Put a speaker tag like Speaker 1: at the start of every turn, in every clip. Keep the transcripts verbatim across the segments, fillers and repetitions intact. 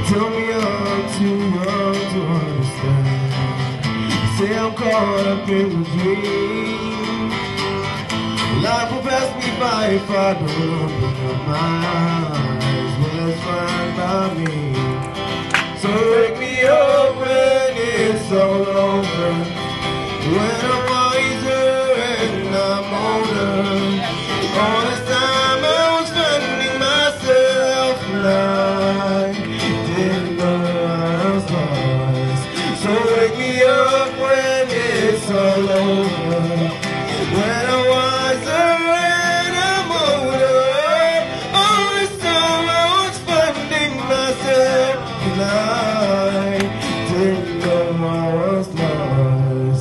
Speaker 1: Tell me I'm too young to understand. Say I'm caught up in the dream. Life will pass me by if I don't open up my eyes. Well, that's fine by me. So wake me up when it's all over, when I'm wiser and I'm older. All this time I was finding myself alive. Didn't know I was lost. So wake me up when it's all over, when I'm wiser and I'm older. All this time I was finding myself alive. Didn't know I was lost.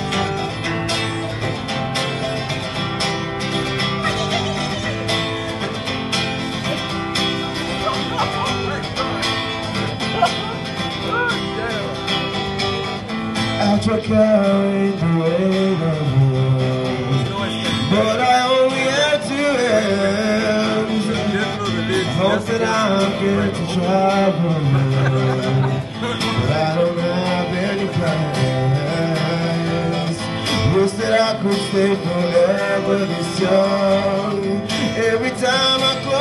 Speaker 1: I tried carrying the weight of the world, but I only had two hands. Hope that I'll get to travel, but I don't have any plans. Wish that I could stay forever this young. Every time I close